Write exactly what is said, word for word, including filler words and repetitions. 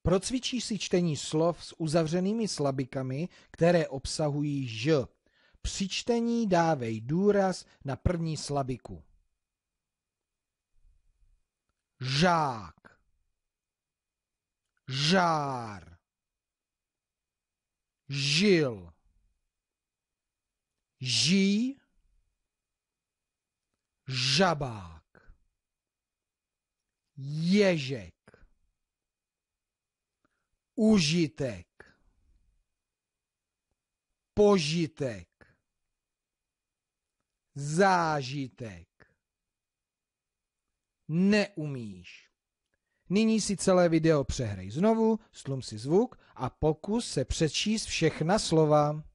Procvičí si čtení slov s uzavřenými slabikami, které obsahují ž. Při čtení dávej důraz na první slabiku. Žák, žár, žil, ží, žabák, ježek, užitek, požitek, zážitek. Neumíš. Nyní si celé video přehrej znovu, stlum si zvuk a pokus se přečíst všechna slova.